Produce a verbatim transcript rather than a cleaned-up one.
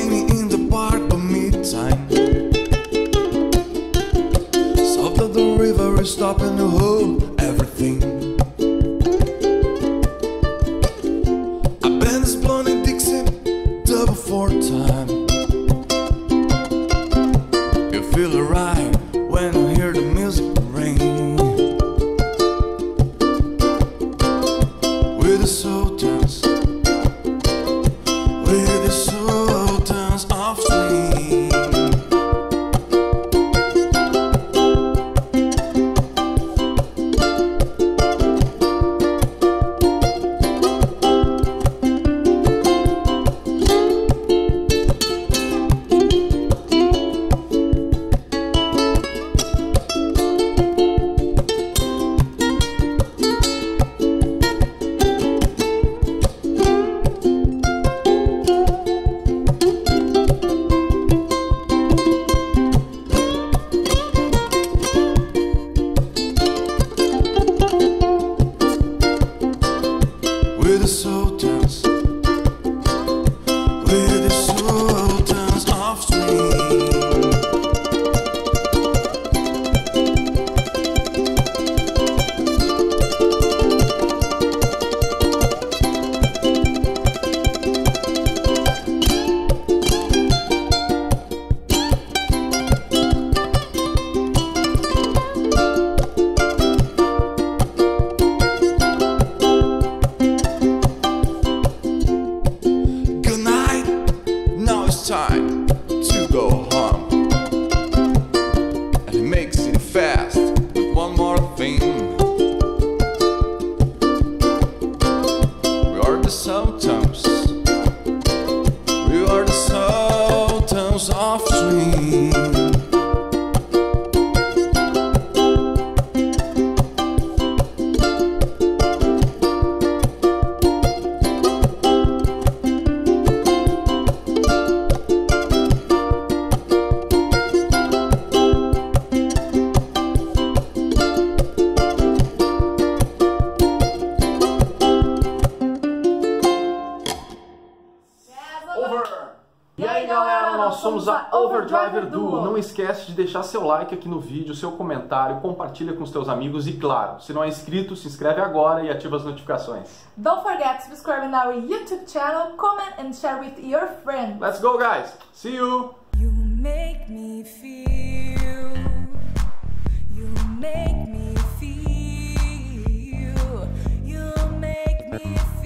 raining in the park by midtime. South of the river is stopping to hold everything. A band is blowing Dixie double four time. You feel alright when you hear the music ring. With the Sultans, with the Sultans of Swing. With the Sultans, with the Sultans of Swing. Time to go home, and he makes it fast with one more thing. We are the Sultans, we are the Sultans of Swing. E aí galera, nós somos a Overdriver Duo. Não esquece de deixar seu like aqui no vídeo, seu comentário, compartilha com os teus amigos e claro, se não é inscrito, se inscreve agora e ativa as notificações. Don't forget to subscribe in our YouTube channel, comment and share with your friends. Let's go guys, see you! You make me feel, you make me feel, you make me feel.